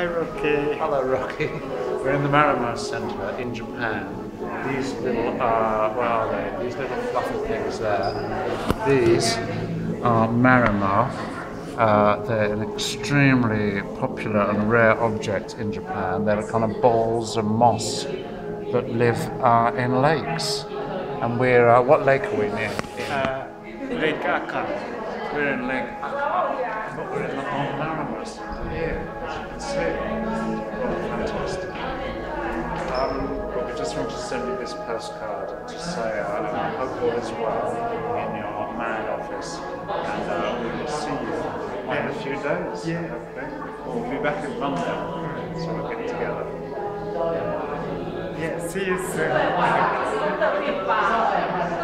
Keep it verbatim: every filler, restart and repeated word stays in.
Hi, Rocky. Hello, Rocky. We're in the Marimo Centre in Japan. These little, uh, where are they? These little fluffy things there. These are Marimo. Uh, they're an extremely popular and rare object in Japan. They're the kind of balls of moss that live uh, in lakes. And we're, uh, what lake are we near? Uh, Lake Akan. We're in Lake Akan, but we're in the whole Marimo Centre here, as you can see. Well, fantastic. Um, but we just want to send you this postcard to say uh, I hope all is well in your married office, and uh, we will see you in a few days. Yeah. Okay. We'll be back in London, so we'll get together. Yeah, see you soon.